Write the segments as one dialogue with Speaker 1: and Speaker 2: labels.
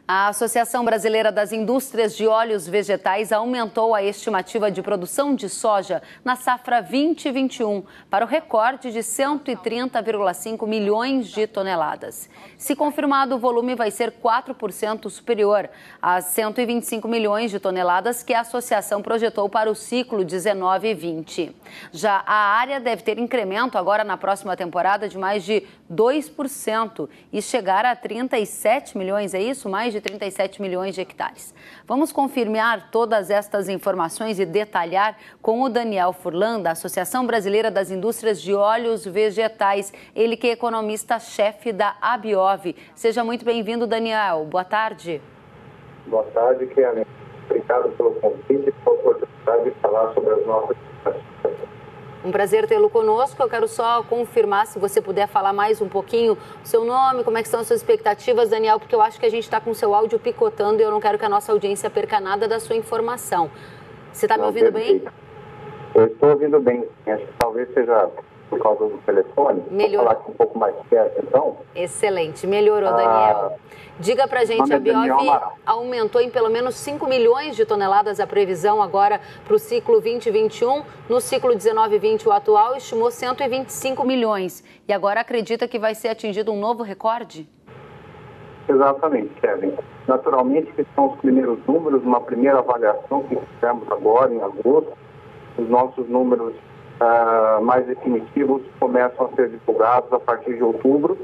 Speaker 1: A Associação Brasileira das Indústrias de Óleos Vegetais aumentou a estimativa de produção de soja na safra 2021 para o recorde de 130,5 milhões de toneladas. Se confirmado, o volume vai ser 4% superior às 125 milhões de toneladas que a associação projetou para o ciclo 19-20. Já a área deve ter incremento agora na próxima temporada de mais de 2% e chegar a 37 milhões, é isso? Mais de 37 milhões de hectares. Vamos confirmar todas estas informações e detalhar com o Daniel Furlan, da Associação Brasileira das Indústrias de Óleos Vegetais, ele que é economista-chefe da ABIOV. Seja muito bem-vindo, Daniel. Boa tarde.
Speaker 2: Boa tarde, Kellen. Obrigado pelo convite e pela oportunidade de falar sobre as nossas expectativas.
Speaker 1: Um prazer tê-lo conosco. Eu quero só confirmar, se você puder falar mais um pouquinho o seu nome, como é que são as suas expectativas, Daniel, porque eu acho que a gente está com o seu áudio picotando e eu não quero que a nossa audiência perca nada da sua informação. Você está me ouvindo bem?
Speaker 2: Eu estou ouvindo bem. Acho que talvez seja por causa do telefone.
Speaker 1: Melhorou.
Speaker 2: Vou falar aqui um pouco mais perto, então.
Speaker 1: Excelente. Melhorou, Daniel. Diga pra gente, a ABIOV aumentou em pelo menos 5 milhões de toneladas a previsão agora para o ciclo 2021. No ciclo 19-20, o atual estimou 125 milhões. E agora acredita que vai ser atingido um novo recorde?
Speaker 2: Exatamente, Kevin. Naturalmente, que são os primeiros números, uma primeira avaliação que fizemos agora em agosto. Os nossos números mais definitivos começam a ser divulgados a partir de outubro.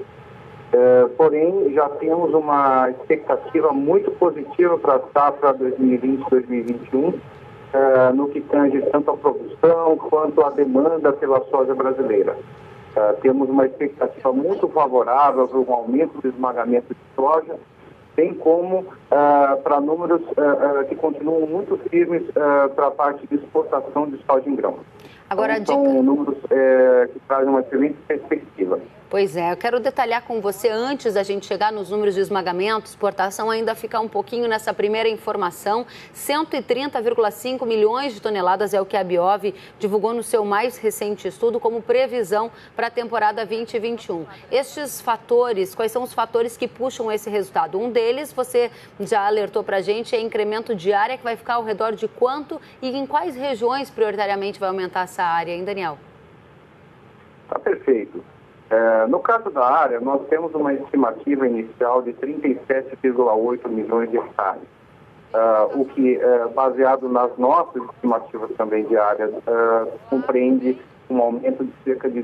Speaker 2: Porém, já temos uma expectativa muito positiva para a safra 2020-2021, no que tange tanto a produção quanto a demanda pela soja brasileira. Temos uma expectativa muito favorável para um aumento do esmagamento de soja, bem como para números que continuam muito firmes para a parte de exportação de soja em grão.
Speaker 1: Agora,
Speaker 2: então, são números que trazem uma excelente perspectiva.
Speaker 1: Pois é, eu quero detalhar com você, antes da gente chegar nos números de esmagamento, exportação, ainda ficar um pouquinho nessa primeira informação. 130,5 milhões de toneladas é o que a ABIOV divulgou no seu mais recente estudo como previsão para a temporada 2021. Estes fatores, quais são os fatores que puxam esse resultado? Um deles, você já alertou para a gente, é incremento de área, que vai ficar ao redor de quanto e em quais regiões prioritariamente vai aumentar essa área, hein, Daniel?
Speaker 2: Tá perfeito. No caso da área, nós temos uma estimativa inicial de 37,8 milhões de hectares, o que, baseado nas nossas estimativas também de área, compreende um aumento de cerca de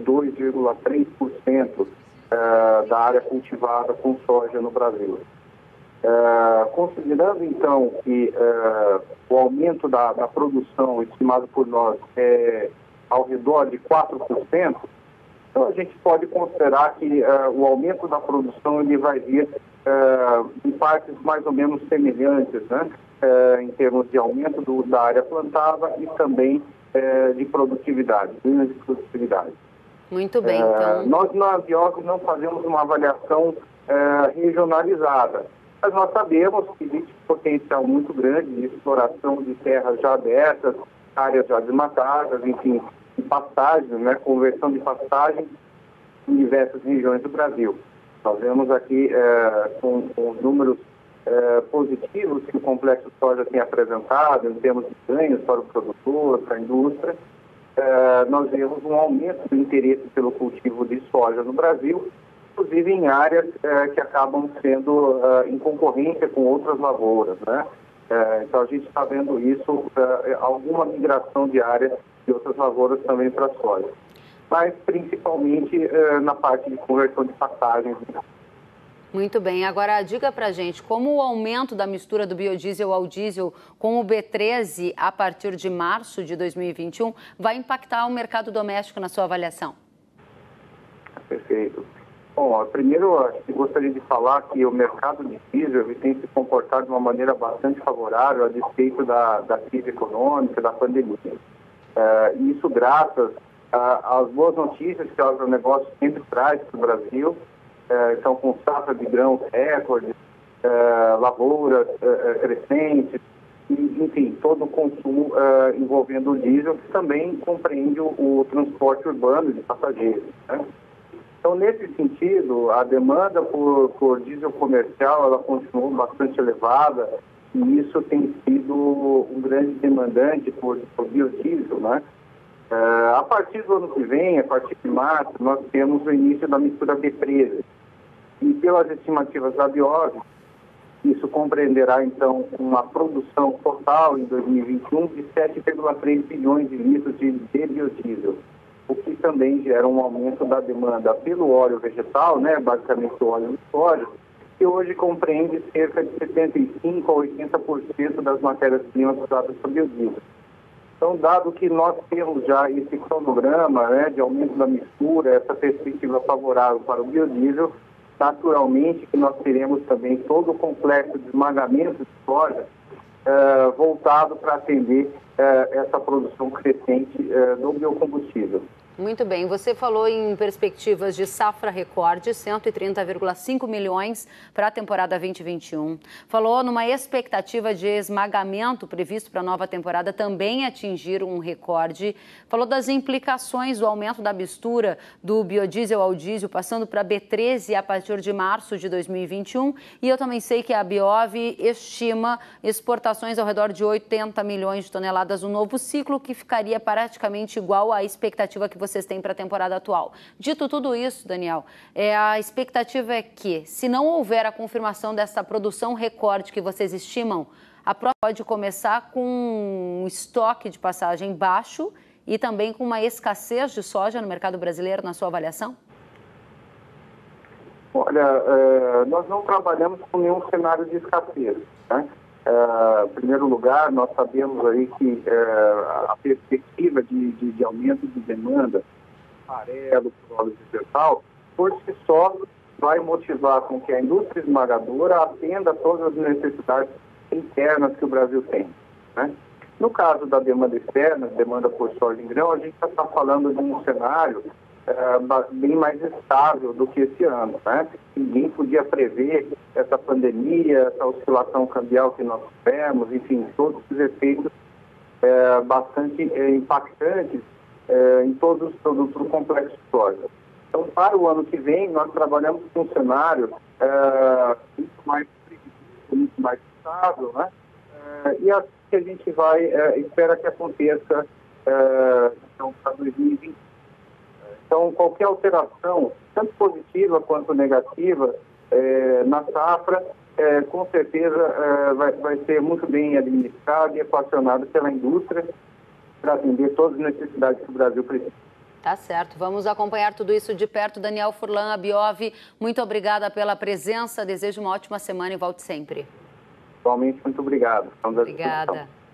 Speaker 2: 2,3% da área cultivada com soja no Brasil. Considerando, então, que o aumento da produção estimado por nós é ao redor de 4%, então a gente pode considerar que o aumento da produção ele vai vir em partes mais ou menos semelhantes, né? Em termos de aumento da área plantada e também de produtividade, linhas de produtividade.
Speaker 1: Muito bem, então...
Speaker 2: Nós na ABIOV não fazemos uma avaliação regionalizada, mas nós sabemos que existe um potencial muito grande de exploração de terras já abertas, áreas já desmatadas, enfim, de pastagens, né, conversão de pastagens em diversas regiões do Brasil. Nós vemos aqui com os números positivos que o complexo soja tem apresentado em termos de ganhos para o produtor, para a indústria. Nós vemos um aumento do interesse pelo cultivo de soja no Brasil, inclusive em áreas que acabam sendo em concorrência com outras lavouras, né? Então a gente está vendo isso, alguma migração de áreas de outras lavouras também para a soja, mas principalmente na parte de conversão de pastagens.
Speaker 1: Muito bem. Agora, diga pra gente como o aumento da mistura do biodiesel ao diesel com o B13 a partir de março de 2021 vai impactar o mercado doméstico na sua avaliação?
Speaker 2: Perfeito. Bom, primeiro eu gostaria de falar que o mercado de diesel tem se comportado de uma maneira bastante favorável a despeito da crise econômica, da pandemia. Isso graças às boas notícias que o agronegócio sempre traz para o Brasil. Então, com safra de grãos recordes, lavouras crescentes, enfim, todo o consumo envolvendo o diesel, que também compreende o transporte urbano de passageiros, né? Então, nesse sentido, a demanda por diesel comercial, ela continuou bastante elevada, e isso tem sido um grande demandante por biodiesel, né? A partir do ano que vem, a partir de março, nós temos o início da mistura B13. E pelas estimativas da Biove, isso compreenderá, então, uma produção total em 2021 de 7,3 bilhões de litros de biodiesel, o que também gera um aumento da demanda pelo óleo vegetal, né, basicamente o óleo de soja, que hoje compreende cerca de 75% a 80% das matérias-primas usadas para biodiesel. Então, dado que nós temos já esse cronograma, né, de aumento da mistura, essa perspectiva favorável para o biodiesel, naturalmente que nós teremos também todo o complexo de esmagamento de soja voltado para atender essa produção crescente do biocombustível.
Speaker 1: Muito bem, você falou em perspectivas de safra recorde, 130,5 milhões para a temporada 2021. Falou numa expectativa de esmagamento previsto para a nova temporada também atingir um recorde. Falou das implicações do aumento da mistura do biodiesel ao diesel, passando para B13 a partir de março de 2021. E eu também sei que a Biove estima exportações ao redor de 80 milhões de toneladas no novo ciclo, que ficaria praticamente igual à expectativa que vocês têm para a temporada atual. Dito tudo isso, Daniel, a expectativa é que, se não houver a confirmação dessa produção recorde que vocês estimam, a prova pode começar com um estoque de passagem baixo e também com uma escassez de soja no mercado brasileiro, na sua avaliação?
Speaker 2: Olha, nós não trabalhamos com nenhum cenário de escassez, né? Em primeiro lugar, nós sabemos aí que a perspectiva de aumento de demanda farelo por óleo vegetal, por si só, vai motivar com que a indústria esmagadora atenda a todas as necessidades internas que o Brasil tem, né? No caso da demanda externa, demanda por soja em grão, a gente está falando de um cenário bem mais estável do que esse ano, né? Ninguém podia prever essa pandemia, essa oscilação cambial que nós tivemos, enfim, todos os efeitos bastante impactantes em todos os produtos do complexo de soja. Então, para o ano que vem, nós trabalhamos com um cenário muito mais previsível, muito mais estável, né? E assim que a gente vai, espera que aconteça então, para 2020. Então, qualquer alteração, tanto positiva quanto negativa, na safra, com certeza vai ser muito bem administrada e equacionada pela indústria para atender todas as necessidades que o Brasil precisa.
Speaker 1: Tá certo. Vamos acompanhar tudo isso de perto. Daniel Furlan, a Biove, muito obrigada pela presença. Desejo uma ótima semana e volte sempre.
Speaker 2: Igualmente, muito obrigado.
Speaker 1: Obrigada.